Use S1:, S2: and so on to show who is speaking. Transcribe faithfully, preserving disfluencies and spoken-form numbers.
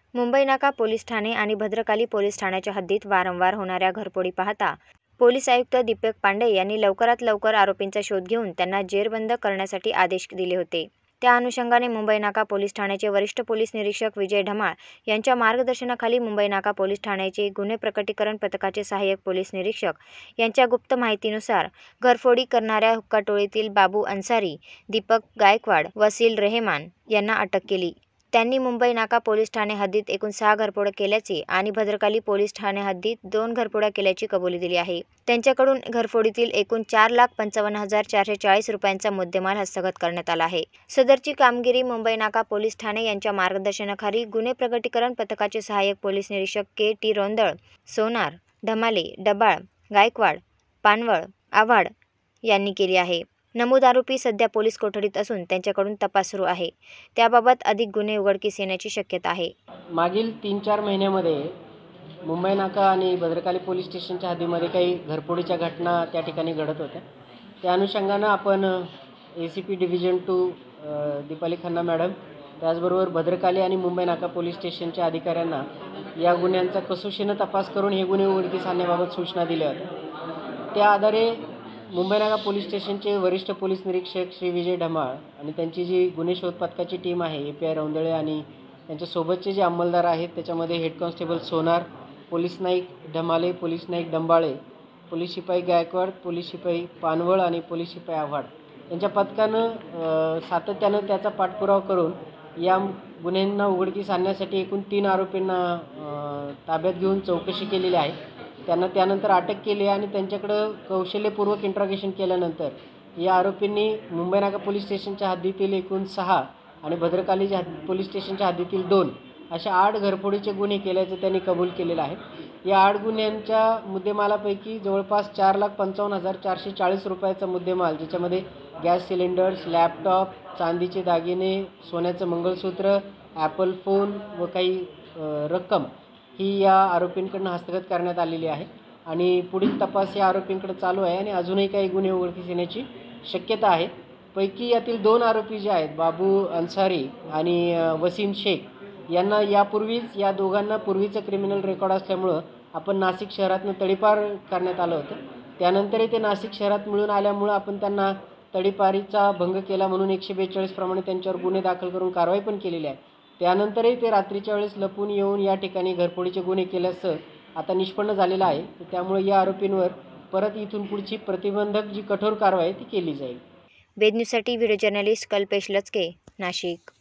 S1: मुंबई नाका पोलीस ठाणे आणि भद्रकाली पोलीस ठाण्याच्या हद्दीत वारंवार होणाऱ्या घरफोडी पाहता पोलीस आयुक्त दीपक पांडे यांनी लवकरात लवकर आरोपींचा शोध घेऊन त्यांना जेरबंद करण्यासाठी आदेश दिले होते। त्या अनुषंगाने मुंबई नाका पोलीस ठाण्याचे वरिष्ठ पोलीस निरीक्षक विजय ढमाळ यांच्या मार्गदर्शनाखाली मुंबई नाका पोलीस ठाण्याचे गुन्हे प्रकटीकरण पथकाचे सहाय्यक पोलीस निरीक्षक यांच्या गुप्त माहितीनुसार घरफोडी करणाऱ्या हुक्का टोळीतील बाबू अन्सारी, दीपक गायकवाड, वसील रेहमान यांना अटक केली। त्यांनी मुंबई नाका पोलीस ठाणे हद्दीत एकूण सहा घरफोड्या केल्याचे आणि भद्रकाली पोलीस ठाणे हद्दीत दोन घरफोड्या केल्याची कबुली दिली आहे। त्यांच्याकडून घरफोडीतील एकूण चार लाख पंचावन्न हजार चारशे चाळीस रुपयांचा मुद्देमाल हस्तगत करण्यात आला आहे। सदरची कामगिरी मुंबई नाका पोलीस ठाणे यांच्या मार्गदर्शनाखाली गुन्हे प्रकटीकरण पथकाचे सहाय्यक पोलीस निरीक्षक के टी रोंदळ, सोनार, ढमाले, डबाळ, गायकवाड, पानवळ, आव्हाड यांनी केली आहे। नमूद आरोपी सध्या पोलीस कोठडीत असून त्यांच्याकडून तपास सुरू आहे। त्याबाबत अधिक गुन्हे उघडकीस येण्याची शक्यता आहे।
S2: मागील तीन चार महिन्यामध्ये मुंबई नाका आणि भद्रकाली पोलीस स्टेशनच्या हद्दीमध्ये काही घरफोडीच्या घटना त्या ठिकाणी घडत होत्या। त्या अनुषंगानं आपण A C P division two Deepali Khanna madam, त्याचबरोबर भद्रकाली आणि मुंबई नाका पोलीस स्टेशनच्या अधिकाऱ्यांना या गुन्ह्यांचा कसोशीनं तपास करून हे गुन्हे उघडकीस आणण्याबाबत सूचना दिल्या होत्या। त्या आधारे मुंबई नाका पोलीस स्टेशनचे वरिष्ठ पोलीस निरीक्षक श्री विजय ढमाळ आणि त्यांची जी गुन्हे शोध पथकाची टीम आहे ए पी आय रोंदळे आणि त्यांच्यासोबतचे जे अंमलदार आहेत त्याच्यामध्ये हेड कॉन्स्टेबल सोनार, पोलीस नाईक ढमाले, पोलीस नाईक डंबाळे, पोलीस शिपाई गायकवाड, पोलीस शिपाई पानवळ आणि पोलीस शिपाई आव्हाड यांच्या पथकानं सातत्यानं त्याचा पाठपुरावा करून या गुन्ह्यांना उघडकीस आणण्यासाठी एकूण तीन आरोपींना ताब्यात घेऊन चौकशी केलेली आहे। त्यांना त्यानंतर अटक केली आणि त्यांच्याकडं कौशल्यपूर्वक इंट्रॉगेशन केल्यानंतर या आरोपींनी मुंबई नाका पोलीस स्टेशनच्या हद्दीतील एकूण सहा आणि भद्रकालीच्या हद्द पोलीस स्टेशनच्या हद्दीतील दोन अशा आठ घरफोडीचे गुन्हे केल्याचं त्यांनी कबूल केलेलं आहे। या आठ गुन्ह्यांच्या मुद्देमालापैकी जवळपास चार लाख पंचावन्न हजार चारशे चाळीस रुपयाचा मुद्देमाल, ज्याच्यामध्ये गॅस सिलेंडर्स, लॅपटॉप, चांदीचे दागिने, सोन्याचं मंगळसूत्र, ॲपल फोन व काही रक्कम ही या आरोपींकडून हस्तगत करण्यात आलेली आहे आणि पुढील तपास या आरोपींकडे चालू आहे आणि अजूनही काही गुन्हे उघडकीस येण्याची शक्यता आहे। पैकी यातील दोन आरोपी जे आहेत बाबू अन्सारी आणि वसीम शेख यांना यापूर्वीच या दोघांना पूर्वीचं क्रिमिनल रेकॉर्ड असल्यामुळं आपण नाशिक शहरातनं तडीपार करण्यात आलं होतं। त्यानंतरही ते नाशिक शहरात मिळून आल्यामुळं आपण त्यांना तडीपारीचा भंग केला म्हणून एकशे बेचाळीस प्रमाणे त्यांच्यावर गुन्हे दाखल करून कारवाई पण केलेली आहे। त्यानंतरही ते रात्रीच्या वेळेस लपून येऊन या ठिकाणी घरफोडीचे गुन्हे केल्याचं आता निष्पन्न झालेलं आहे। त्यामुळे या आरोपींवर परत इथून पुढची प्रतिबंधक जी कठोर कारवाई ती केली जाईल।
S1: वेद न्यूजसाठी व्हिडिओ जर्नलिस्ट कल्पेश लचके, नाशिक।